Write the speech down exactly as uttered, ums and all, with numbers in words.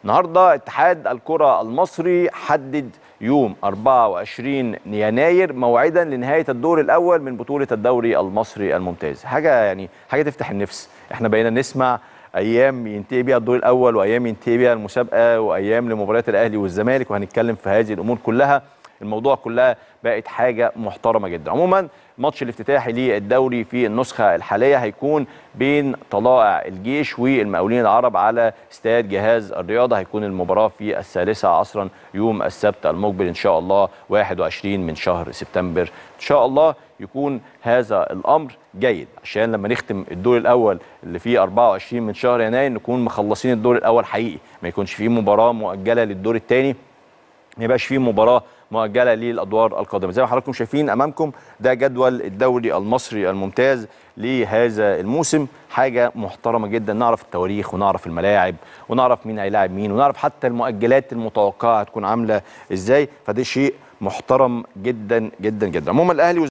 النهارده اتحاد الكرة المصري حدد يوم أربعة وعشرين يناير موعدا لنهاية الدور الأول من بطولة الدوري المصري الممتاز. حاجة يعني حاجة تفتح النفس. احنا بقينا نسمع أيام ينتهي بيها الدور الأول وأيام ينتهي بيها المسابقة وأيام لمباريات الأهلي والزمالك، وهنتكلم في هذه الأمور كلها. الموضوع كلها بقت حاجة محترمة جدا. عموما الماتش الافتتاحي للدوري في النسخة الحالية هيكون بين طلائع الجيش والمقاولين العرب على استاد جهاز الرياضة. هيكون المباراة في الثالثة عصرا يوم السبت المقبل إن شاء الله واحد وعشرين من شهر سبتمبر. إن شاء الله يكون هذا الأمر جيد عشان لما نختم الدور الأول اللي فيه أربعة وعشرين من شهر يناير نكون مخلصين الدور الأول حقيقي، ما يكونش فيه مباراة مؤجلة للدور الثاني، ما يبقاش فيه مباراة مؤجلة للأدوار القادمة. زي ما حضراتكم شايفين أمامكم ده جدول الدوري المصري الممتاز لهذا الموسم. حاجة محترمة جدا، نعرف التواريخ ونعرف الملاعب ونعرف مين هيلاعب مين ونعرف حتى المؤجلات المتوقعة هتكون عاملة إزاي، فده شيء محترم جدا جدا جدا. عموما الأهلي